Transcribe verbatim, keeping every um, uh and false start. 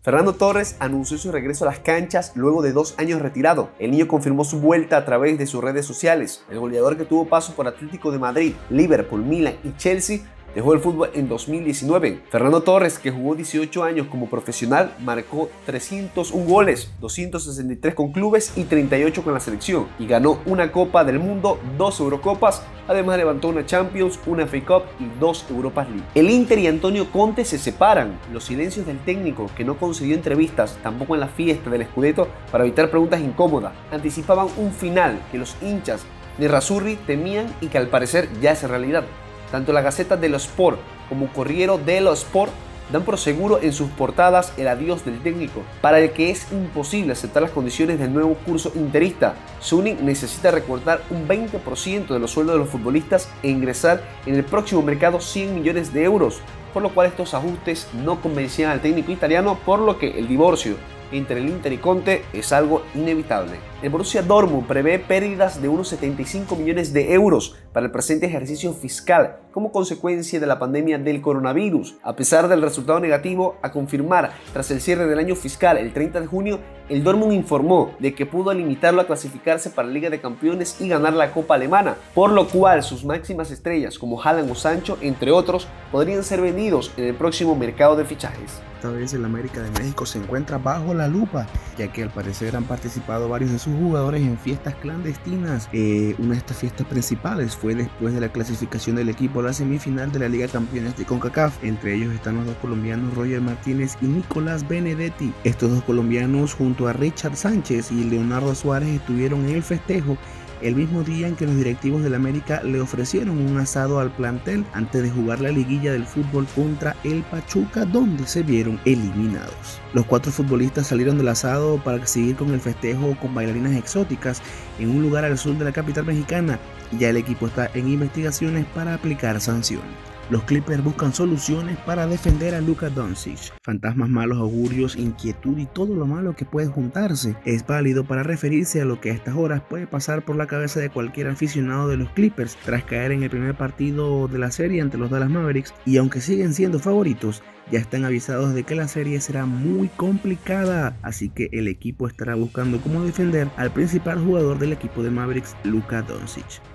Fernando Torres anunció su regreso a las canchas luego de dos años retirado. El niño confirmó su vuelta a través de sus redes sociales. El goleador, que tuvo paso por Atlético de Madrid, Liverpool, Milan y Chelsea, dejó el fútbol en dos mil diecinueve. Fernando Torres, que jugó dieciocho años como profesional, marcó trescientos un goles, doscientos sesenta y tres con clubes y treinta y ocho con la selección, y ganó una Copa del Mundo, dos Eurocopas, además levantó una Champions, una F A Cup y dos Europa League. El Inter y Antonio Conte se separan. Los silencios del técnico, que no concedió entrevistas, tampoco en la fiesta del Scudetto, para evitar preguntas incómodas, anticipaban un final que los hinchas nerazzurri temían y que al parecer ya es realidad. Tanto la Gazzetta dello Sport como Corriere dello Sport dan por seguro en sus portadas el adiós del técnico, para el que es imposible aceptar las condiciones del nuevo curso interista. Suning necesita recortar un veinte por ciento de los sueldos de los futbolistas e ingresar en el próximo mercado cien millones de euros, por lo cual estos ajustes no convencían al técnico italiano, por lo que el divorcio entre el Inter y Conte es algo inevitable. El Borussia Dortmund prevé pérdidas de unos setenta y cinco millones de euros para el presente ejercicio fiscal como consecuencia de la pandemia del coronavirus. A pesar del resultado negativo a confirmar tras el cierre del año fiscal el treinta de junio, el Dortmund informó de que pudo limitarlo a clasificarse para la Liga de Campeones y ganar la Copa Alemana, por lo cual sus máximas estrellas como Haaland o Sancho, entre otros, podrían ser vendidos en el próximo mercado de fichajes. Esta vez el América de México se encuentra bajo la lupa, ya que al parecer han participado varios de sus jugadores en fiestas clandestinas. Eh, una de estas fiestas principales fue después de la clasificación del equipo a la semifinal de la Liga Campeones de CONCACAF. Entre ellos están los dos colombianos Roger Martínez y Nicolás Benedetti. Estos dos colombianos, junto a Richard Sánchez y Leonardo Suárez, estuvieron en el festejo el mismo día en que los directivos del América le ofrecieron un asado al plantel antes de jugar la liguilla del fútbol contra el Pachuca, donde se vieron eliminados. Los cuatro futbolistas salieron del asado para seguir con el festejo con bailarinas exóticas en un lugar al sur de la capital mexicana. Ya el equipo está en investigaciones para aplicar sanciones. Los Clippers buscan soluciones para defender a Luka Doncic. Fantasmas, malos augurios, inquietud y todo lo malo que puede juntarse es válido para referirse a lo que a estas horas puede pasar por la cabeza de cualquier aficionado de los Clippers tras caer en el primer partido de la serie ante los Dallas Mavericks, y aunque siguen siendo favoritos, ya están avisados de que la serie será muy complicada, así que el equipo estará buscando cómo defender al principal jugador del equipo de Mavericks, Luka Doncic.